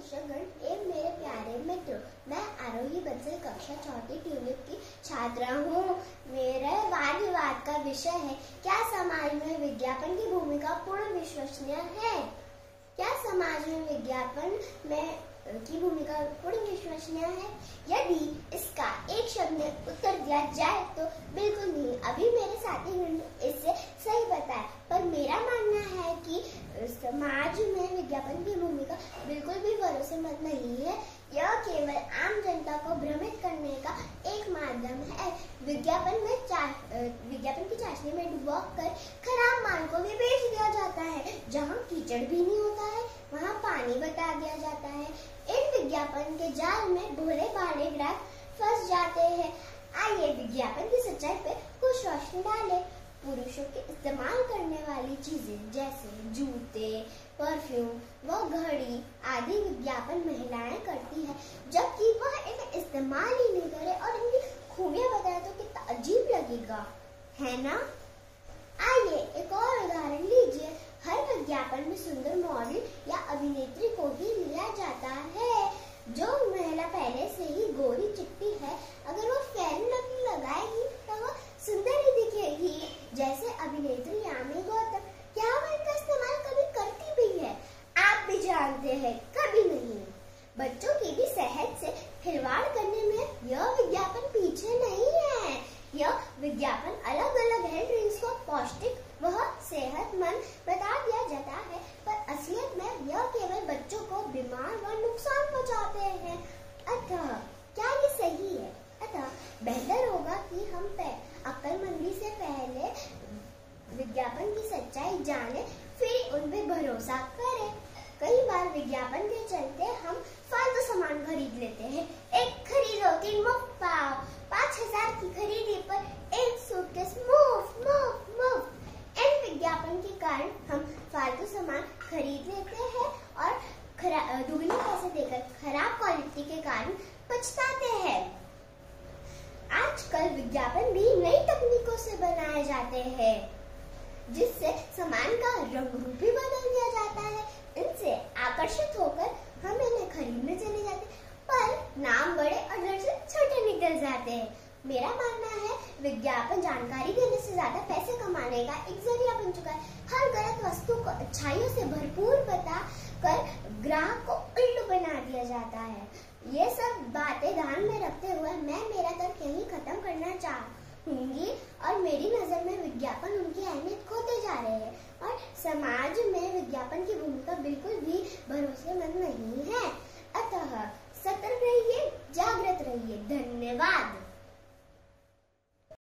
शिक्षकगण एवं मेरे प्यारे मित्रों, मैं आरोही बंसल कक्षा चौथी ट्यूलिप की छात्रा हूँ। मेरे वाद विवाद का विषय है, क्या समाज में विज्ञापन की भूमिका पूर्ण विश्वसनीय है? क्या समाज में विज्ञापन की भूमिका पूर्ण विश्वसनीय है? यदि इसका एक शब्द में उत्तर दिया जाए तो बिल्कुल नहीं। अभी मेरे साथी ने इससे सही बताया, पर मेरा मानना है कि समाज में विज्ञापन की भूमिका बिल्कुल भी भरोसेमंद नहीं है। यह केवल आम जनता को भ्रमित करने का एक माध्यम है। विज्ञापन की चाशनी में डुबो कर खराब माल को भी बेच दिया जाता है। जहाँ कीचड़ भी नहीं होता है, वहाँ पानी बता दिया जाता है। इन विज्ञापन के जाल में भोले भाले ग्राहक फंस जाते हैं। आइए विज्ञापन की सच्चाई पे कुछ रोशनी डालें। पुरुषों के इस्तेमाल करने वाली चीजें जैसे जूते, परफ्यूम व घड़ी आदि विज्ञापन महिलाएं करती है, जबकि वह इन्हें इस्तेमाल ही नहीं करे और इनकी खूबियां बताए तो कितना अजीब लगेगा, है ना? आइए एक और उदाहरण लीजिए। हर विज्ञापन में सुंदर मॉडल या अभिनेत्री को ही लिया जाता है। जो महिला पहले से ही गोरी चिट्टी है, अगर वो फेयर एंड लवली लगाएगी तो वो सुंदर ही दिखेगी। जैसे अभिनेत्री यामी गौतम, क्या वो इनका इस्तेमाल कभी करती भी है? आप भी जानते हैं, कभी नहीं। बच्चों की भी सेहत से खिलवाड़ करने में यह विज्ञापन पीछे नहीं है। यह विज्ञापन अलग अलग हेल्थ ड्रिंक्स को पौष्टिक व सेहतमंद बता दिया जाता है, पर असलियत में यह केवल बच्चों को बीमार व नुकसान पहुंचाते हैं। अतः क्या ये सही है? अतः बेहतर होगा कि हम अक्लमंदी से पहले विज्ञापन की सच्चाई जाने, फिर उन पे भरोसा करें। कई बार विज्ञापन के चलते हम फालतू सामान खरीद लेते हैं। एक खरीदो 3 मुफ्त पाओ। 5000 की खरीदी पर एक सूटकेस मुफ्त। इन विज्ञापन के कारण हम फालतू सामान खरीद लेते हैं और दुगने पैसे देकर खराब क्वालिटी के कारण पछताते हैं। आजकल विज्ञापन भी नई तकनीकों से बनाए जाते हैं, जिससे सामान का रंग रूप भी बदल दिया जाता है। इनसे आकर्षित होकर हम इन्हें खरीदने चले जाते हैं, पर नाम बड़े और घर से छोटे निकल जाते हैं। मेरा मानना है विज्ञापन जानकारी देने से ज्यादा पैसे कमाने का एक जरिया बन चुका है। हर गलत वस्तु को अच्छाइयों से भरपूर बता कर ग्राहक को उल्लू बना दिया जाता है। ये सब बातें ध्यान में रखते हुए मैं मेरा तर्क यहीं खत्म करना चाहूंगी और मेरी नजर में विज्ञापन उनकी अहमियत खोते जा रहे हैं और समाज में विज्ञापन की भूमिका बिल्कुल भी भरोसेमंद नहीं है। अतः सतर्क रहिए, जागृत रहिए। धन्यवाद।